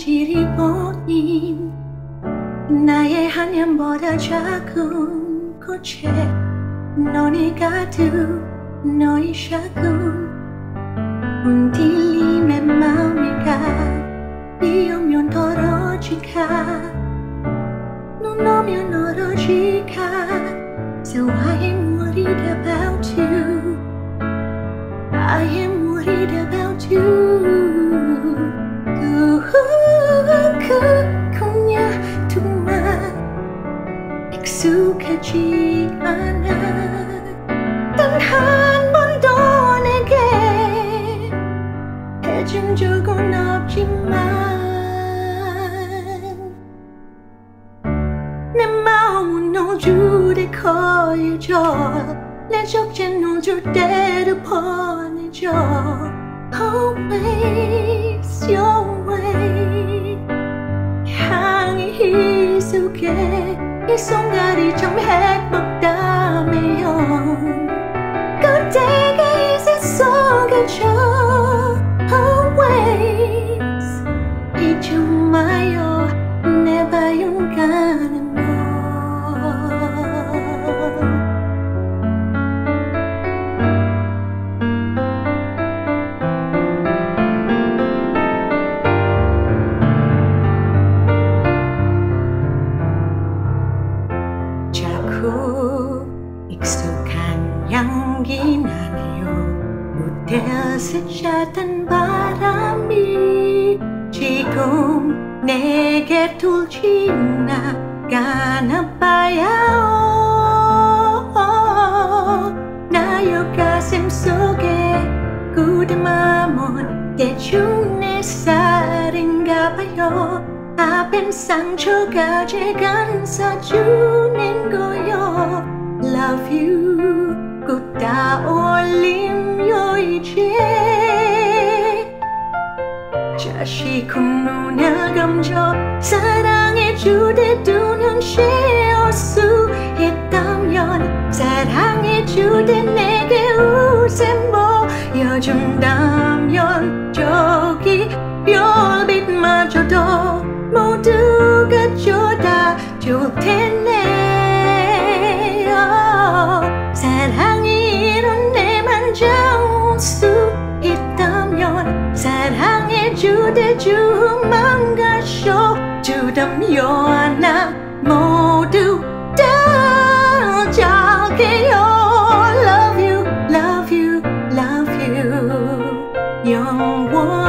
편지를 보인 나의 한 년보다 작은 꽃에 너니 가득 너의 샤군 흔들림의 마음이가 비 오면 떨어지가 눈 오면 멀어지가 So I am worried about you I am worried about you 그냥 두만 익숙하지 않아 단 한 번도 내게 해준 적은 없지만 내 마음은 노줄에 거여져 내 적재 노줄 때로 보내줘 Always your way 향이 희숙해 이 손가락이 참 행복다매요 그대가 이제 속아줘 Always 잊지 마요 내 바윤 가는 너 자꾸 익숙한 향기 나네요 무대에서 잤던 바람이 지금 내게 돌지나가나 봐요 나의 가슴 속에 그대 마음은 대충 내 살인가 봐요 아픈 상처가 제간 사주는 거요 Love you 꼭 따올림요 이제 자식은 눈을 감죠 사랑해 주되 두 눈 쉴 수 있다면 사랑해 주되 내게 웃음 보여준다면 저기 별빛마저도 모두가 쏟아줄 테네 사랑이 이런 내만 잡을 수 있다면 사랑해 주되 주만 가셔 주다면 나 모두 다 잘게요 Love you, love you, love you 영원